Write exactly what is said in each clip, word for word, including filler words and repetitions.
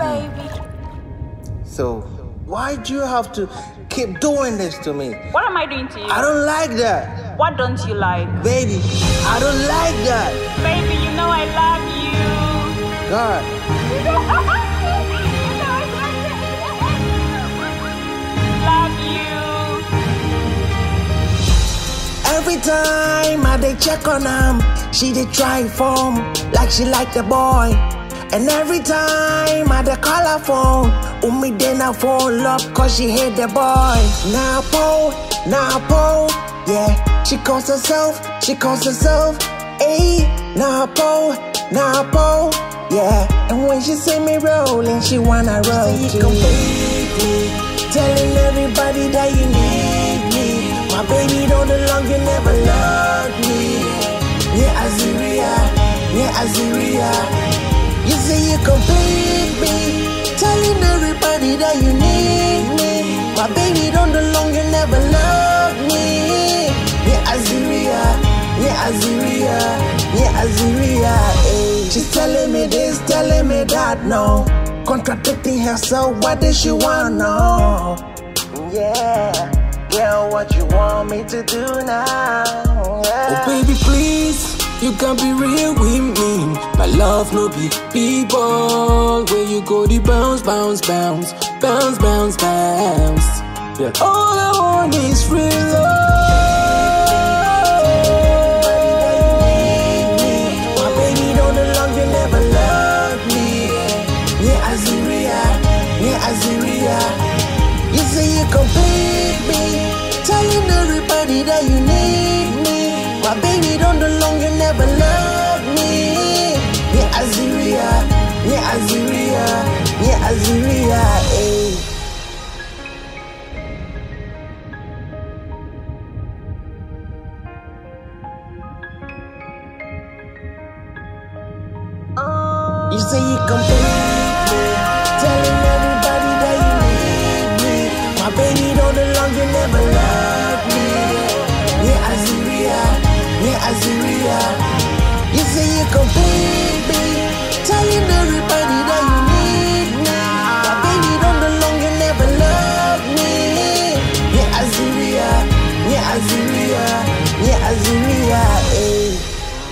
baby. So, why'd you have to keep doing this to me? What am I doing to you? I don't like that. What don't you like? Baby, I don't like that. Baby, you know I love you. God. Love you. Every time I dey check on him, she dey try form like she like the boy. And every time I dey call her phone, Umi then I fall up cause she hate the boy. Now po, now po, yeah. She calls herself, she calls herself, ayy. Now po, now po, yeah. And when she see me rolling, she wanna roll too. Completely telling everybody that you need me. My baby don't belong, you never loved me. Yeah, Aziria, yeah, Aziria. You say you complete me, telling everybody that you need me. My baby don't belong, you never loved me. Yeah, Aziria, yeah, Aziria, yeah, Aziria. Ay. She's telling me this, telling me that, no. Contradicting herself, what does she want, no? Yeah, girl, what you want me to do now? Yeah. Oh baby, please. You can be real with me. My love no be people. Where you go, the bounce, bounce, bounce, bounce, bounce, bounce. Yeah. All I want is real love. My baby don't belong, you never loved me. Yeah, Aziria, yeah, Aziria. You say you complete me, telling everybody that you need me. My baby don't belong, you never loved me. Yeah, Aziria, yeah, Aziria, yeah, Aziria, ayy. You say you complete me, telling everybody that you need me. My baby don't belong, you never loved me. Yeah, Aziria, yeah, Aziria. You say you complete me, telling everybody that you need me. My baby don't belong, you never loved me. Yeah, Aziria, yeah, Aziria, yeah, Aziria, ayy.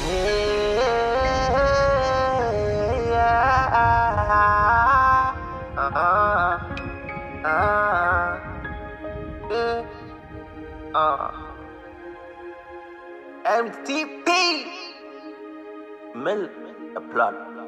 Uh, uh, uh, uh. M T P Mill, a plot.